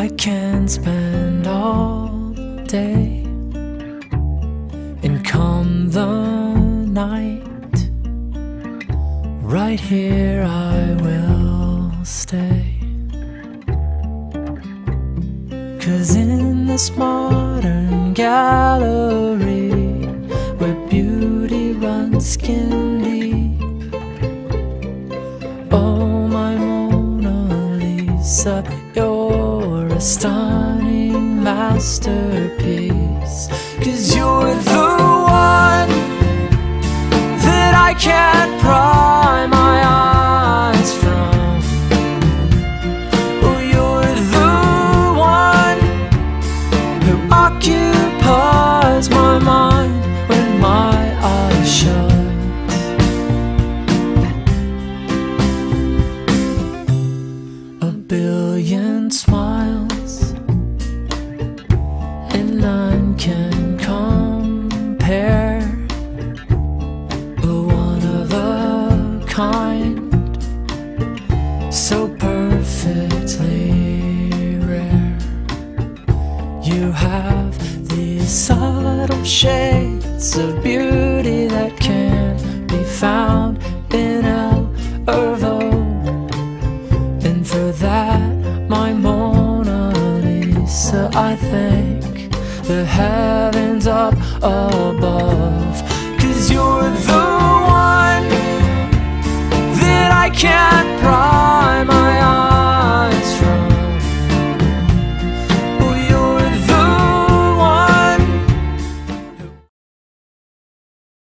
I can spend all day, and come the night, right here I will stay. 'Cause in this modern gallery, where beauty runs skin deep, oh my Mona Lisa, you're a stunning masterpiece. 'Cause you're the one that I can't pry my eyes from. Oh, you're the one who occupies my mind when my eyes shut. A billion smiles, and none can compare. One of a kind, so perfectly rare. You have these subtle shades of beauty that can't be found in El Ervo. And for that, my Mona Lisa, I thank the heavens up above. 'Cause you're the one that I can't pry my eyes